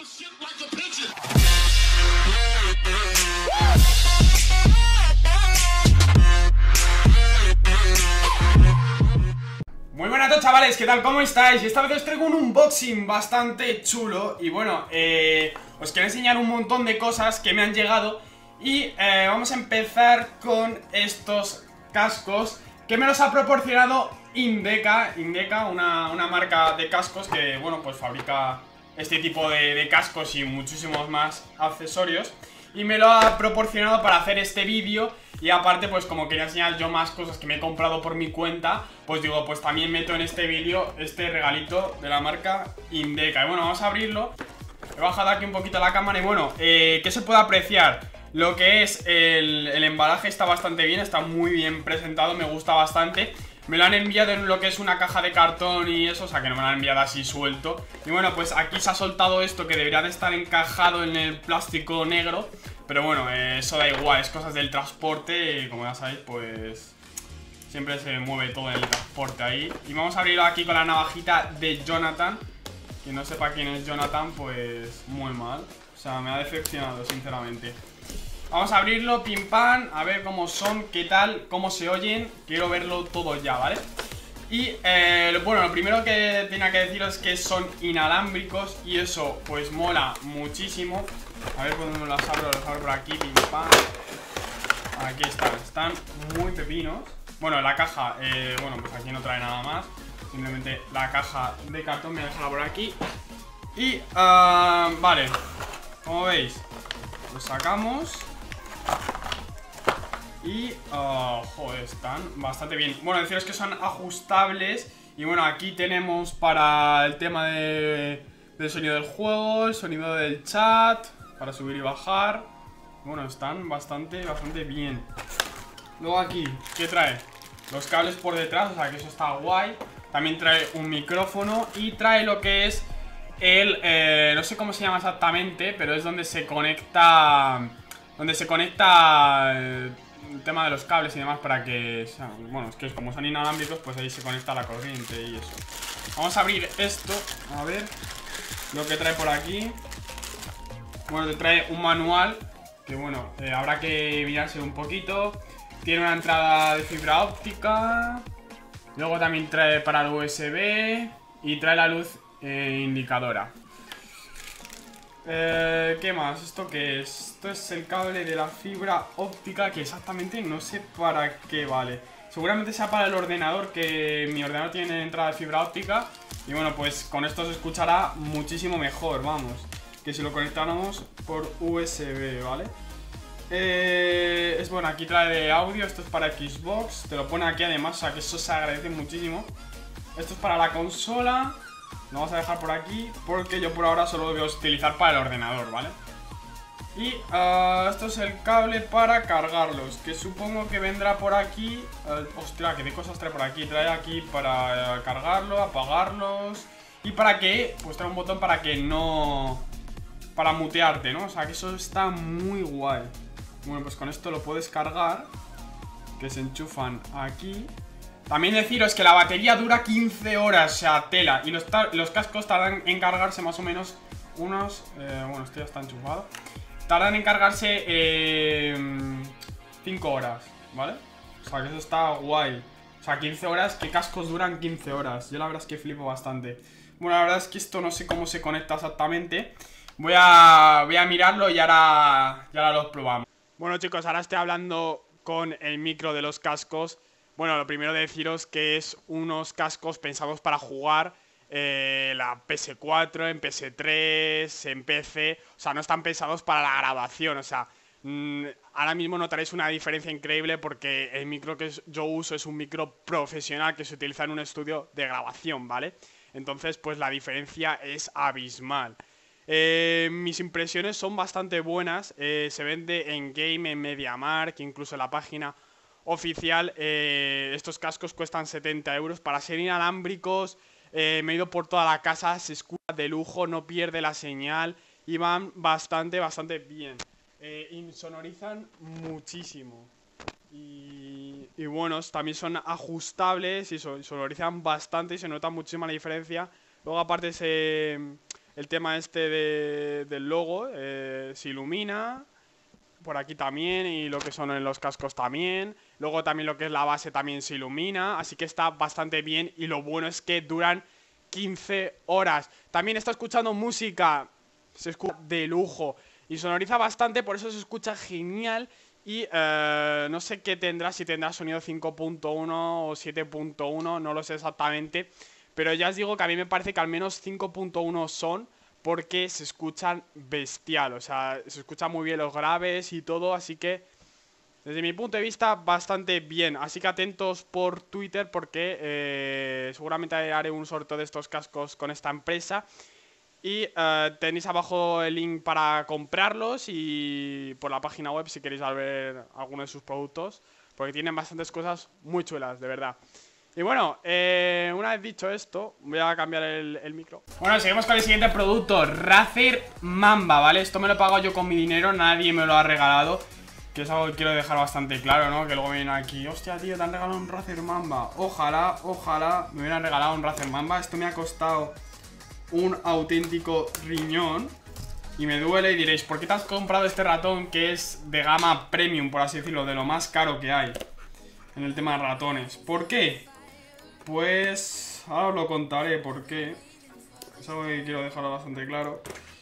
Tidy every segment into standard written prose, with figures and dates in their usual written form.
Muy buenas a todos, chavales, ¿qué tal? ¿Cómo estáis? Y esta vez os traigo un unboxing bastante chulo. Y bueno, os quiero enseñar un montón de cosas que me han llegado. Y vamos a empezar con estos cascos que me los ha proporcionado Indeka, una marca de cascos que, bueno, pues fabrica este tipo de cascos y muchísimos más accesorios. Y me lo ha proporcionado para hacer este vídeo. Y aparte, pues como quería enseñar yo más cosas que me he comprado por mi cuenta, pues digo, pues también meto en este vídeo este regalito de la marca Indeka. Y bueno, vamos a abrirlo. He bajado aquí un poquito la cámara y bueno, ¿qué se puede apreciar? Lo que es el embalaje está bastante bien, está muy bien presentado, me gusta bastante. Me lo han enviado en lo que es una caja de cartón y eso, o sea que no me lo han enviado así suelto. Y bueno, pues aquí se ha soltado esto que debería de estar encajado en el plástico negro. Pero bueno, eso da igual, es cosas del transporte y como ya sabéis, pues siempre se mueve todo el transporte ahí. Y vamos a abrirlo aquí con la navajita de Jonathan. Quien no sepa quién es Jonathan, pues muy mal. O sea, me ha decepcionado, sinceramente. Vamos a abrirlo, pim pam, a ver cómo son, qué tal, cómo se oyen. Quiero verlo todo ya, ¿vale? Y bueno, lo primero que tenía que deciros es que son inalámbricos y eso pues mola muchísimo. A ver cuando los abro por aquí, pim pam. Aquí están muy pepinos. Bueno, la caja, bueno, pues aquí no trae nada más. Simplemente la caja de cartón, me voy a dejarla por aquí. Y, vale, como veis, lo sacamos. Y, joder, están bastante bien. Bueno, deciros que son ajustables. Y bueno, aquí tenemos para el tema del sonido del juego, el sonido del chat, para subir y bajar. Bueno, están bastante bien. Luego aquí, ¿qué trae? Los cables por detrás, o sea que eso está guay. También trae un micrófono y trae lo que es el... no sé cómo se llama exactamente, pero es donde se conecta... el tema de los cables y demás para que... Bueno, es que como son inalámbricos, pues ahí se conecta la corriente y eso. Vamos a abrir esto, a ver lo que trae por aquí. Bueno, te trae un manual que bueno, habrá que mirarse un poquito. Tiene una entrada de fibra óptica. Luego también trae para el USB. Y trae la luz indicadora. ¿Qué más? ¿Esto qué es? Esto es el cable de la fibra óptica, que exactamente no sé para qué vale. Seguramente sea para el ordenador, que mi ordenador tiene entrada de fibra óptica. Y bueno, pues con esto se escuchará muchísimo mejor, vamos, que si lo conectáramos por USB, ¿vale? Es bueno, aquí trae de audio, esto es para Xbox. Te lo pone aquí además, o sea que eso se agradece muchísimo. Esto es para la consola. Lo vamos a dejar por aquí porque yo por ahora solo lo voy a utilizar para el ordenador, ¿vale? Y esto es el cable para cargarlos, que supongo que vendrá por aquí. Ostras, ¿qué cosas trae por aquí? Trae aquí para cargarlo, apagarlos. Y para que, pues trae un botón para que no... para mutearte, ¿no? O sea que eso está muy guay. Bueno, pues con esto lo puedes cargar, que se enchufan aquí. También deciros que la batería dura 15 horas, o sea, tela. Y los cascos tardan en cargarse más o menos unos... bueno, esto ya está enchufado. Tardan en cargarse 5 horas, ¿vale? O sea, que eso está guay. O sea, 15 horas, ¿qué cascos duran 15 horas? Yo la verdad es que flipo bastante. Bueno, la verdad es que esto no sé cómo se conecta exactamente. Voy a mirarlo y ahora los probamos. Bueno, chicos, ahora estoy hablando con el micro de los cascos. Bueno, lo primero de deciros que es unos cascos pensados para jugar la PS4, en PS3, en PC. O sea, no están pensados para la grabación. O sea, ahora mismo notaréis una diferencia increíble porque el micro que yo uso es un micro profesional que se utiliza en un estudio de grabación, ¿vale? Entonces, pues la diferencia es abismal. Mis impresiones son bastante buenas. Se vende en Game, en MediaMarkt, incluso en la página oficial. Estos cascos cuestan 70 euros. Para ser inalámbricos, me he ido por toda la casa. Se escucha de lujo, no pierde la señal y van bastante bien. Insonorizan muchísimo. Y bueno, también son ajustables y sonorizan bastante y se nota muchísima la diferencia. Luego aparte el tema este del logo, se ilumina. Por aquí también, y lo que son en los cascos también. Luego también lo que es la base también se ilumina. Así que está bastante bien. Y lo bueno es que duran 15 horas. También está escuchando música. Se escucha de lujo. Y sonoriza bastante, por eso se escucha genial. Y no sé qué tendrá, si tendrá sonido 5.1 o 7.1, no lo sé exactamente. Pero ya os digo que a mí me parece que al menos 5.1 son, porque se escuchan bestial, o sea, se escuchan muy bien los graves y todo, así que desde mi punto de vista bastante bien. Así que atentos por Twitter porque seguramente haré un sorteo de estos cascos con esta empresa. Y tenéis abajo el link para comprarlos y por la página web si queréis ver alguno de sus productos, porque tienen bastantes cosas muy chulas, de verdad. Y bueno, una vez dicho esto, voy a cambiar el micro. Bueno, seguimos con el siguiente producto, Razer Mamba, ¿vale? Esto me lo he pagado yo con mi dinero, nadie me lo ha regalado, que es algo que quiero dejar bastante claro, ¿no? Que luego vienen aquí, hostia, tío, te han regalado un Razer Mamba. Ojalá, ojalá me hubieran regalado un Razer Mamba. Esto me ha costado un auténtico riñón y me duele y diréis, ¿por qué te has comprado este ratón que es de gama premium, por así decirlo, de lo más caro que hay en el tema de ratones? ¿Por qué? Pues ahora os lo contaré por qué. Es algo que quiero dejarlo bastante claro.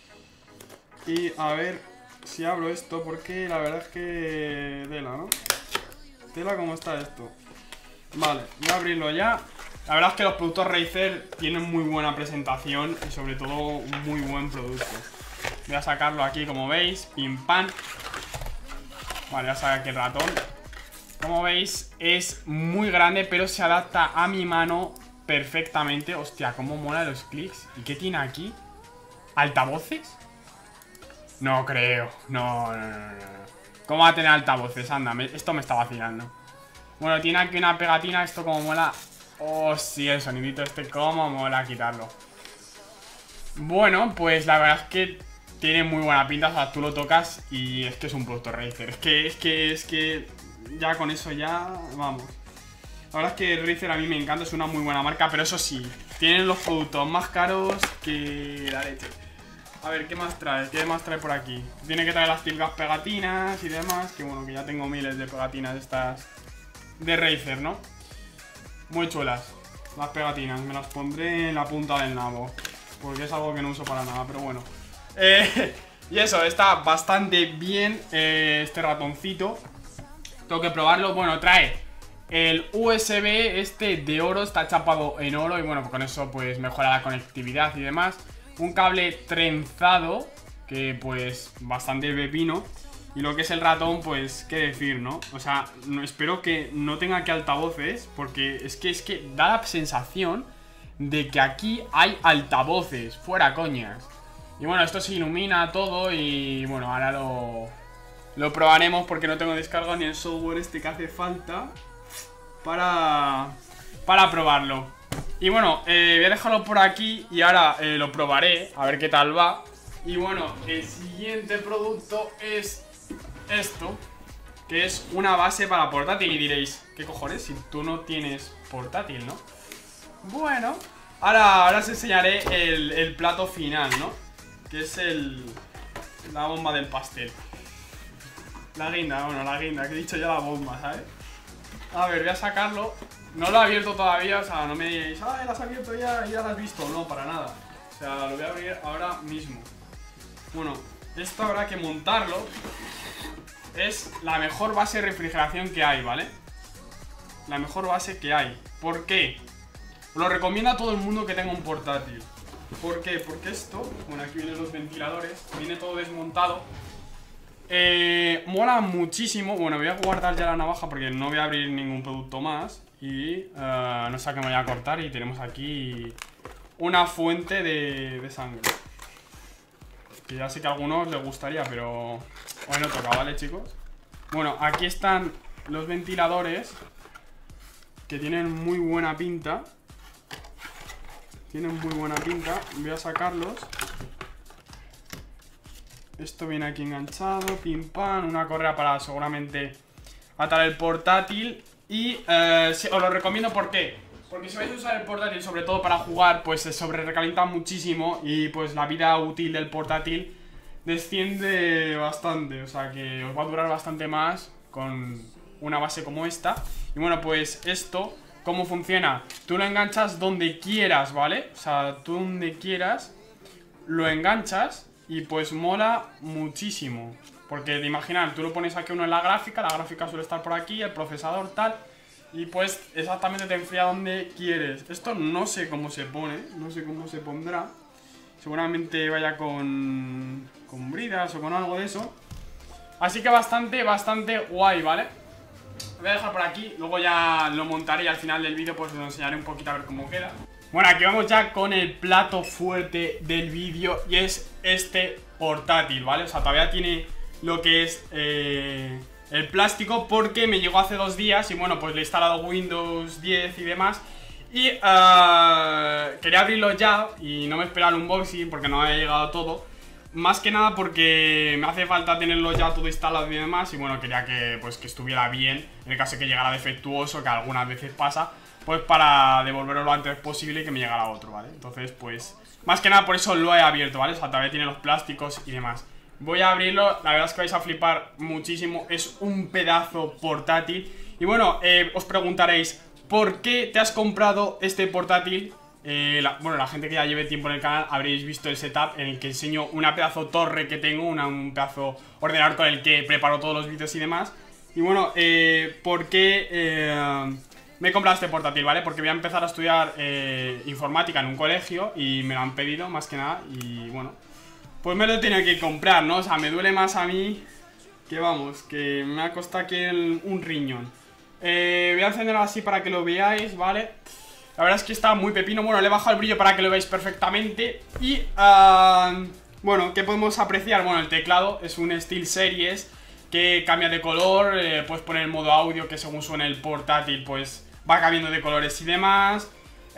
Y a ver si abro esto, porque la verdad es que tela, ¿no? Tela, ¿cómo está esto? Vale, voy a abrirlo ya. La verdad es que los productos Razer tienen muy buena presentación y sobre todo un muy buen producto. Voy a sacarlo aquí, como veis, pim pam. Vale, ya saqué aquí el ratón. Como veis, es muy grande, pero se adapta a mi mano perfectamente. Hostia, cómo mola los clics. ¿Y qué tiene aquí? ¿Altavoces? No creo. No. ¿Cómo va a tener altavoces? Anda, esto me está vacilando. Bueno, tiene aquí una pegatina. Esto como mola. Oh, sí, el sonidito este, cómo mola quitarlo. Bueno, pues la verdad es que tiene muy buena pinta. O sea, tú lo tocas y es que es un producto Razer. Es que ya con eso ya, vamos. La verdad es que Razer a mí me encanta, es una muy buena marca, pero eso sí, tienen los productos más caros que la leche. A ver, ¿qué más trae? ¿Qué más trae por aquí? Tiene que traer las típicas pegatinas y demás, que bueno, que ya tengo miles de pegatinas estas de Razer, ¿no? Muy chulas las pegatinas, me las pondré en la punta del nabo, porque es algo que no uso para nada, pero bueno. Y eso, está bastante bien este ratoncito. Tengo que probarlo. Bueno, trae el USB este de oro, está chapado en oro y bueno, con eso pues mejora la conectividad y demás. Un cable trenzado, que pues bastante pepino. Y lo que es el ratón, pues qué decir, ¿no? O sea, espero que no tenga aquí altavoces, porque es que da la sensación de que aquí hay altavoces, fuera coñas. Y bueno, esto se ilumina todo y bueno, ahora lo probaremos porque no tengo descargado ni el software este que hace falta para probarlo. Y bueno, voy a dejarlo por aquí y ahora lo probaré, a ver qué tal va. Y bueno, el siguiente producto es esto, que es una base para portátil. Y diréis, ¿qué cojones? Si tú no tienes portátil, ¿no? Bueno, ahora os enseñaré el plato final, ¿no? Que es la bomba del pastel. La guinda, bueno, la guinda, que he dicho ya la bomba, ¿sabes? A ver, voy a sacarlo. No lo he abierto todavía, o sea, no me digáis, ah, lo has abierto ya lo has visto. No, para nada. O sea, lo voy a abrir ahora mismo. Bueno, esto habrá que montarlo. Es la mejor base de refrigeración que hay, ¿vale? La mejor base que hay. ¿Por qué? Lo recomiendo a todo el mundo que tenga un portátil. ¿Por qué? Porque esto, bueno, aquí vienen los ventiladores, viene todo desmontado. Mola muchísimo. Bueno, voy a guardar ya la navaja porque no voy a abrir ningún producto más. Y no sé a qué me voy a cortar. Y tenemos aquí una fuente de sangre, que ya sé que a algunos les gustaría, pero hoy no toca, ¿vale, chicos? Bueno, aquí están los ventiladores, que tienen muy buena pinta. Tienen muy buena pinta. Voy a sacarlos. Esto viene aquí enganchado, pim pam. Una correa para seguramente atar el portátil. Y os lo recomiendo, ¿por qué? Porque si vais a usar el portátil sobre todo para jugar, pues se sobre recalienta muchísimo y pues la vida útil del portátil desciende bastante. O sea que os va a durar bastante más con una base como esta. Y bueno, pues esto, ¿cómo funciona? Tú lo enganchas donde quieras, ¿vale? O sea, tú donde quieras lo enganchas y pues mola muchísimo. Porque de imaginar, tú lo pones aquí uno en la gráfica suele estar por aquí, el procesador tal, y pues exactamente te enfría donde quieres. Esto no sé cómo se pone, no sé cómo se pondrá. Seguramente vaya con bridas o con algo de eso. Así que bastante guay, ¿vale? Lo voy a dejar por aquí, luego ya lo montaré y al final del vídeo pues os lo enseñaré un poquito a ver cómo queda. Bueno, aquí vamos ya con el plato fuerte del vídeo y es este portátil, ¿vale? O sea, todavía tiene lo que es el plástico porque me llegó hace 2 días y bueno, pues le he instalado Windows 10 y demás. Y quería abrirlo ya y no me esperaba el unboxing porque no había llegado todo. Más que nada porque me hace falta tenerlo ya todo instalado y demás. Y bueno, quería que, pues, que estuviera bien en el caso de que llegara defectuoso, que algunas veces pasa, pues para devolverlo lo antes posible y que me llegara otro, ¿vale? Entonces, pues, más que nada por eso lo he abierto, ¿vale? O sea, todavía tiene los plásticos y demás. Voy a abrirlo, la verdad es que vais a flipar muchísimo. Es un pedazo portátil. Y bueno, os preguntaréis, ¿por qué te has comprado este portátil? Bueno, la gente que ya lleve tiempo en el canal habréis visto el setup en el que enseño una pedazo torre que tengo, un pedazo ordenador con el que preparo todos los vídeos y demás. Y bueno, ¿por qué me he comprado este portátil, ¿vale? Porque voy a empezar a estudiar informática en un colegio y me lo han pedido más que nada. Y bueno, pues me lo he tenido que comprar, ¿no? O sea, me duele más a mí que vamos, que me ha costado aquí un riñón. Voy a encenderlo así para que lo veáis, ¿vale? La verdad es que está muy pepino. Bueno, le he bajado el brillo para que lo veáis perfectamente. Y, bueno, ¿qué podemos apreciar? Bueno, el teclado es un SteelSeries que cambia de color. Puedes poner el modo audio que según suene el portátil, pues va cambiando de colores y demás.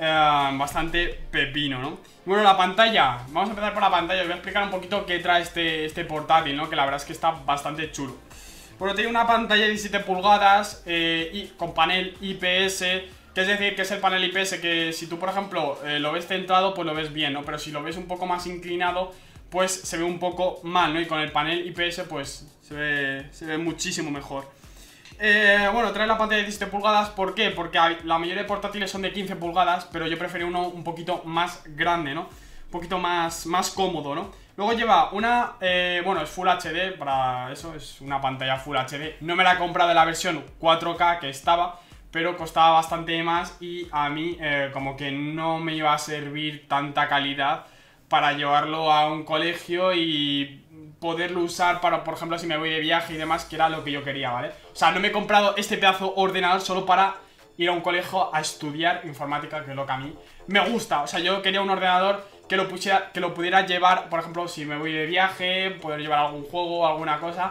Bastante pepino, ¿no? Bueno, la pantalla. Vamos a empezar por la pantalla. Os voy a explicar un poquito qué trae este portátil, ¿no? Que la verdad es que está bastante chulo. Bueno, tiene una pantalla de 17 pulgadas y con panel IPS. Que es decir, que es el panel IPS que si tú, por ejemplo, lo ves centrado, pues lo ves bien, ¿no? Pero si lo ves un poco más inclinado, pues se ve un poco mal, ¿no? Y con el panel IPS, pues se ve muchísimo mejor. Bueno, trae la pantalla de 17 pulgadas, ¿por qué? Porque la mayoría de portátiles son de 15 pulgadas, pero yo prefiero uno un poquito más grande, ¿no? Un poquito más cómodo, ¿no? Luego lleva una, bueno, es Full HD, para eso, es una pantalla Full HD. No me la he comprado en la versión 4K que estaba, pero costaba bastante más y a mí como que no me iba a servir tanta calidad para llevarlo a un colegio y poderlo usar para, por ejemplo, si me voy de viaje y demás, que era lo que yo quería, ¿vale? O sea, no me he comprado este pedazo ordenador solo para ir a un colegio a estudiar informática, que es lo que a mí me gusta. O sea, yo quería un ordenador que lo pudiera llevar, por ejemplo, si me voy de viaje, poder llevar algún juego, alguna cosa.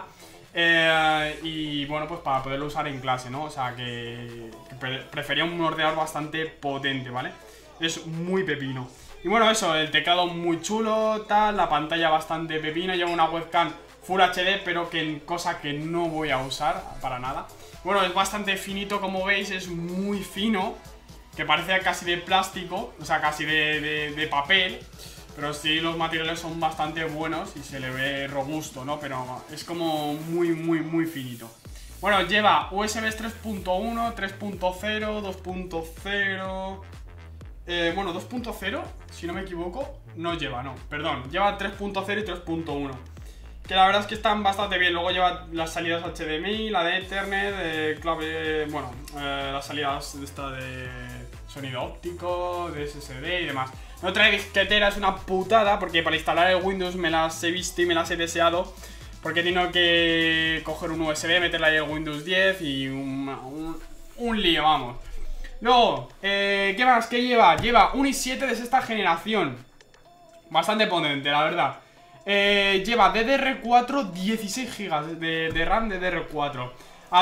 Y bueno, pues para poderlo usar en clase, ¿no? O sea, que prefería un ordenador bastante potente, ¿vale? Es muy pepino. Y bueno, eso, el teclado muy chulo, tal, la pantalla bastante pepino. Lleva una webcam Full HD, pero cosa que no voy a usar para nada. Bueno, es bastante finito, como veis, es muy fino, que parece casi de plástico, o sea, casi de papel. Pero sí, los materiales son bastante buenos y se le ve robusto, ¿no? Pero es como muy finito. Bueno, lleva USBs 3.1, 3.0, 2.0... bueno, 2.0, si no me equivoco, no lleva, no, perdón. Lleva 3.0 y 3.1. Que la verdad es que están bastante bien. Luego lleva las salidas HDMI, la de Ethernet, clave, bueno, las salidas de sonido óptico, de SSD y demás. No trae disquetera, es una putada, porque para instalar el Windows me las he visto y me las he deseado. Porque tengo que coger un USB, meterle ahí el Windows 10 y un lío, vamos. Luego, ¿qué más? ¿Qué lleva? Lleva un i7 de sexta generación. Bastante potente, la verdad. Lleva DDR4 16 GB de RAM DDR4 a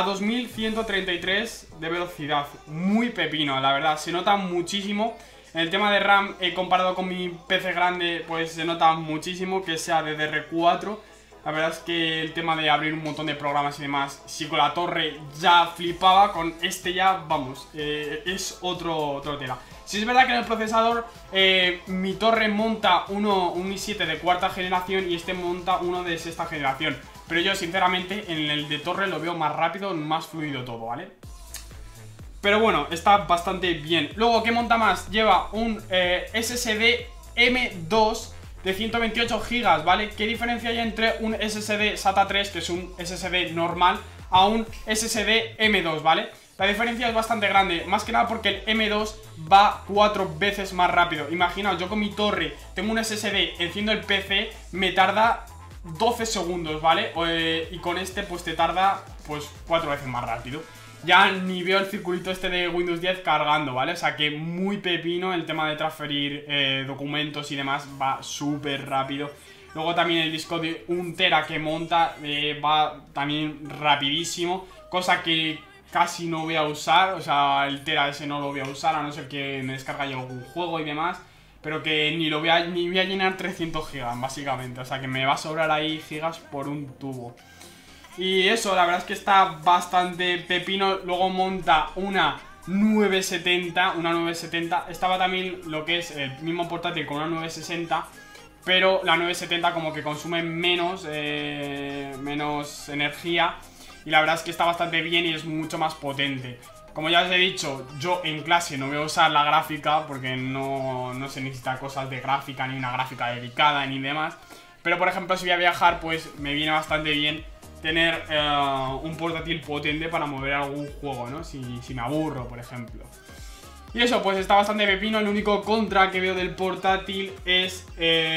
2133 de velocidad. Muy pepino, la verdad, se nota muchísimo. En el tema de RAM, comparado con mi PC grande, pues se nota muchísimo que sea DDR4 La verdad es que el tema de abrir un montón de programas y demás, si con la torre ya flipaba, con este ya, vamos, es otro tela. Si es verdad que en el procesador mi torre monta un i7 de cuarta generación y este monta uno de sexta generación. Pero yo sinceramente en el de torre lo veo más rápido, más fluido todo, ¿vale? Pero bueno, está bastante bien. Luego, ¿qué monta más? Lleva un SSD M2 de 128 GB, ¿vale? ¿Qué diferencia hay entre un SSD SATA 3, que es un SSD normal, a un SSD M2, ¿vale? La diferencia es bastante grande, más que nada porque el M2 va 4 veces más rápido. Imaginaos, yo con mi torre tengo un SSD, enciendo el PC, me tarda 12 segundos, ¿vale? Y con este pues te tarda pues 4 veces más rápido. Ya ni veo el circulito este de Windows 10 cargando, ¿vale? O sea que muy pepino el tema de transferir documentos y demás, va súper rápido. Luego también el disco de 1 TB que monta va también rapidísimo, cosa que casi no voy a usar, o sea, el Tera ese no lo voy a usar, a no ser que me descargue yo algún juego y demás, pero que ni voy a llenar 300 GB, básicamente, o sea que me va a sobrar ahí gigas por un tubo. Y eso, la verdad es que está bastante pepino. Luego monta una 970, estaba también lo que es el mismo portátil con una 960, pero la 970 como que consume menos energía. Y la verdad es que está bastante bien y es mucho más potente. Como ya os he dicho, yo en clase no voy a usar la gráfica porque no se necesita cosas de gráfica, ni una gráfica dedicada, ni demás. Pero por ejemplo, si voy a viajar, pues me viene bastante bien tener un portátil potente para mover algún juego, ¿no? Si me aburro, por ejemplo. Y eso, pues está bastante pepino. El único contra que veo del portátil es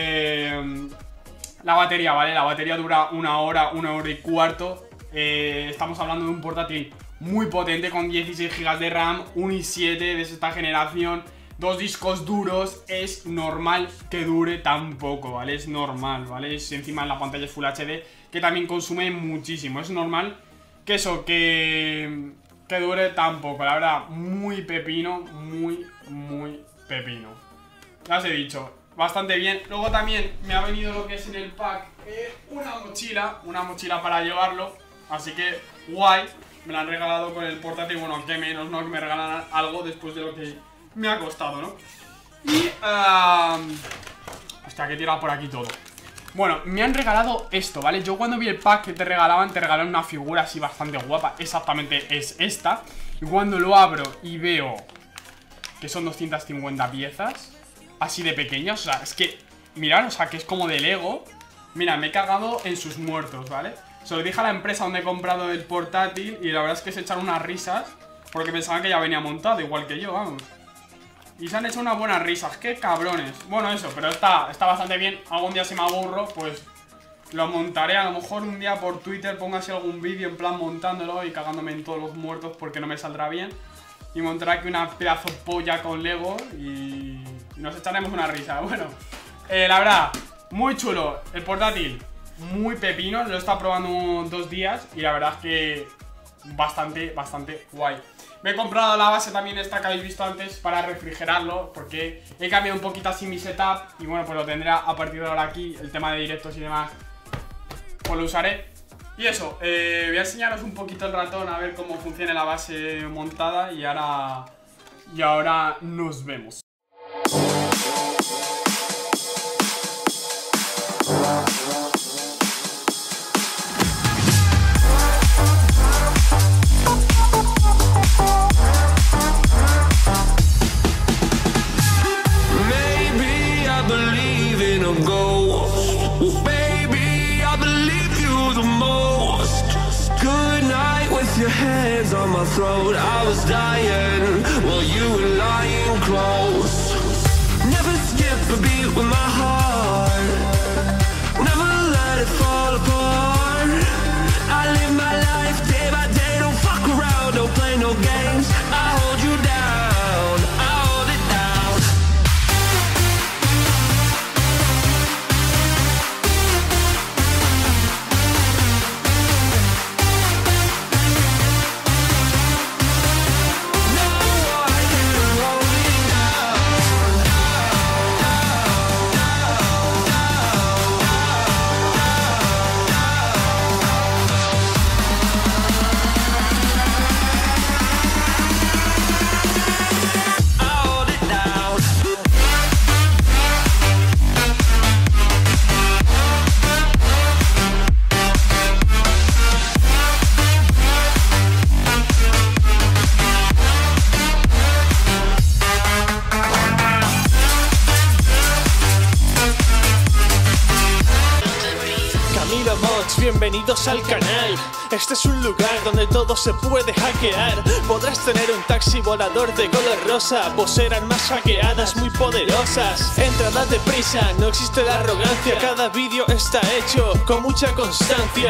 la batería, ¿vale? La batería dura 1 hora, 1 hora y cuarto. Estamos hablando de un portátil muy potente con 16 GB de RAM, un i7 de sexta generación, 2 discos duros. Es normal que dure tan poco, ¿vale? Es normal, ¿vale? Es encima en la pantalla es Full HD, que también consume muchísimo. Es normal que eso, que dure tan poco. La verdad, muy pepino, muy pepino. Ya os he dicho, bastante bien. Luego también me ha venido lo que es en el pack una mochila para llevarlo. Así que guay, me la han regalado con el portátil. Bueno, que menos, ¿no? Que me regalan algo después de lo que me ha costado, ¿no? Y, hostia, que he tirado por aquí todo. Bueno, me han regalado esto, ¿vale? Yo cuando vi el pack que te regalaban una figura así bastante guapa. Exactamente es esta. Y cuando lo abro y veo que son 250 piezas así de pequeñas, o sea, es que, mirad, o sea, que es como de Lego. Mira, me he cagado en sus muertos, ¿vale? Se lo dije a la empresa donde he comprado el portátil y la verdad es que se echaron unas risas porque pensaban que ya venía montado, igual que yo, vamos. Y se han hecho unas buenas risas, qué cabrones. Bueno, eso, pero está bastante bien. Algún día si me aburro, pues lo montaré. A lo mejor un día por Twitter póngase algún vídeo en plan montándolo y cagándome en todos los muertos porque no me saldrá bien. Y montaré aquí una pedazo polla con Lego y nos echaremos una risa. Bueno, la verdad, muy chulo el portátil. Muy pepino, lo he estado probando 2 días y la verdad es que bastante guay. Me he comprado la base también esta que habéis visto antes para refrigerarlo, porque he cambiado un poquito así mi setup y bueno, pues lo tendré a partir de ahora aquí, el tema de directos y demás, pues lo usaré. Y eso, voy a enseñaros un poquito el ratón a ver cómo funciona la base montada y ahora nos vemos. Hands on my throat, I was dying while you were lying close. Never skip a beat with my heart, never let it fall apart. I live my life day by day, don't fuck around, don't play no games. I hold you down, I hold it down. Camilo Mods, bienvenidos al canal. Este es un lugar donde todo se puede hackear. Podrás tener un taxi volador de color rosa, pues eran más hackeadas muy poderosas. Entra, date prisa, no existe la arrogancia. Cada vídeo está hecho con mucha constancia.